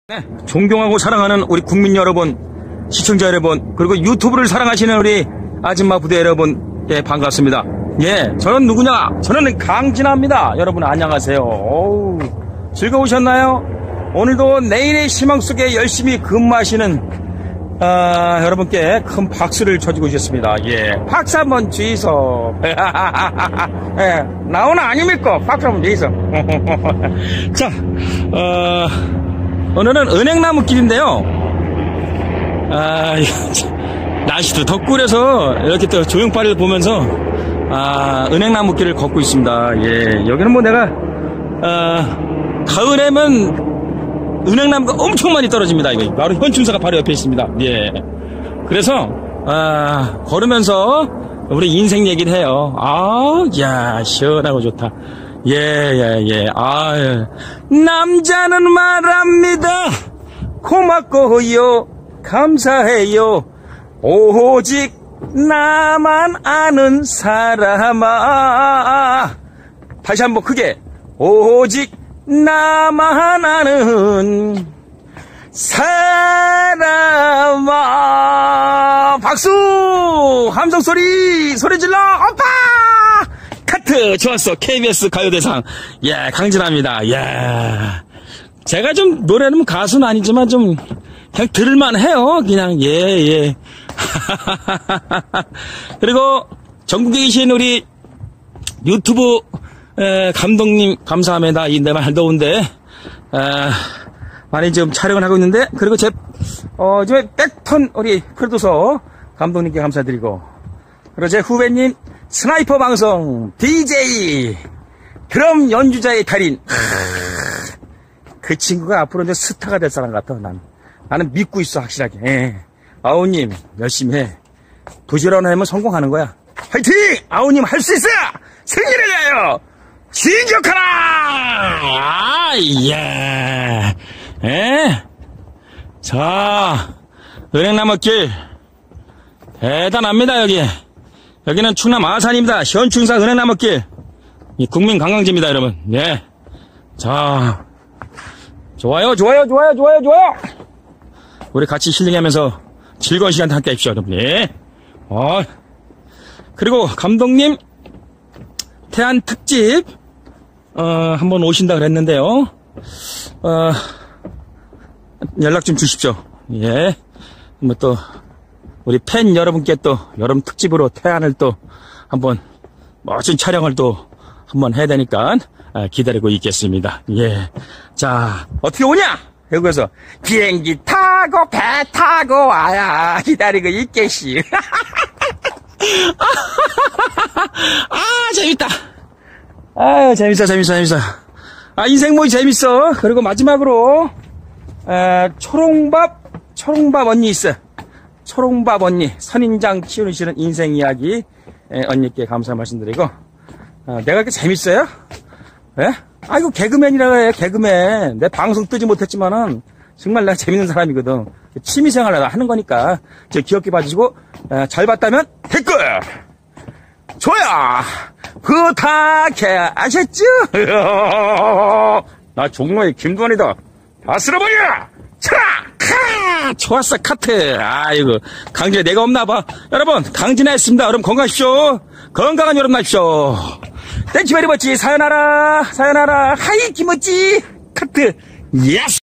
네, 존경하고 사랑하는 우리 국민 여러분, 시청자 여러분, 그리고 유튜브를 사랑하시는 우리 아줌마 부대 여러분, 예, 반갑습니다. 예, 저는 누구냐? 저는 강진아입니다. 여러분 안녕하세요. 어우, 즐거우셨나요? 오늘도 내일의 희망 속에 열심히 근무하시는 여러분께 큰 박수를 쳐주고 싶습니다. 예, 박수 한번 주이소. 예, 나오나 아닙니까? 박수 한번 주이소. 자, 오늘은 은행나무 길인데요. 날씨도 덥고 그래서 이렇게 또 조형파를 보면서 은행나무 길을 걷고 있습니다. 예, 여기는 뭐 내가 가을에면 은행나무가 엄청 많이 떨어집니다. 이거 바로 현충사가 바로 옆에 있습니다. 예, 그래서 걸으면서 우리 인생 얘기를 해요. 야, 시원하고 좋다. 예. 남자는 말합니다. 고맙고요. 감사해요. 오직 나만 아는 사람아. 다시 한번 크게. 오직 나만 아는 사람아. 박수! 함성소리! 소리 질러! 오빠! 카트! 좋았어. KBS 가요대상. 예, 강진아입니다. 예. 제가 좀 노래는 가수는 아니지만 좀 그냥 들을만 해요. 그냥, 예. 그리고 전국에 계신 우리 유튜브 감독님 감사합니다. 이 내말 더운데 많이 지금 촬영을 하고 있는데, 그리고 제 요즘에 백턴 우리 프로듀서 감독님께 감사드리고, 그리고 제 후배님 스나이퍼 방송 DJ 드럼 연주자의 달인, 그 친구가 앞으로 이제 스타가 될 사람 같아. 나는 믿고 있어, 확실하게. 예. 아우님 열심히 해. 부지런히 하면 성공하는 거야. 화이팅! 아우님 할 수 있어! 승리를 위하여 진격하라! 예. 자, 은행나무길 대단합니다. 여기는 충남 아산입니다. 현충사 은행나무길, 이 국민 관광지입니다, 여러분. 예. 자, 좋아요. 우리 같이 힐링하면서 즐거운 시간 함께 하십시오, 여러분. 예. 그리고 감독님 태안 특집 한번 오신다 그랬는데요. 연락 좀 주십시오. 예. 뭐 또 우리 팬 여러분께 또 여름 특집으로 태안을 또 한번 멋진 촬영을 또 한번 해야 되니까 기다리고 있겠습니다. 예. 자, 어떻게 오냐? 여기서 비행기 타고 배 타고 와야 기다리고 있겠시. 재밌다. 재밌어. 인생 모이 재밌어. 그리고 마지막으로 초롱밥 언니 있어. 초롱밥 언니 선인장 키우시는 인생 이야기 언니께 감사 말씀드리고, 내가 이렇게 재밌어요? 예? 이거 개그맨이라고 해. 개그맨. 내 방송 뜨지 못했지만은 정말 내가 재밌는 사람이거든. 취미생활을 하는 거니까 저 귀엽게 봐주시고, 잘 봤다면 댓글 좋아요 부탁해 아셨죠? 나 종로의 김건희다. 다 쓸어버려. 차! 좋았어, 카트. 이거 강진아 내가 없나봐. 여러분, 강진아였습니다. 여러분 건강하십시오. 건강한 여러분 하십시오. 땡큐 베리 머치. 사요나라 하이 김어찌 카트. 예스.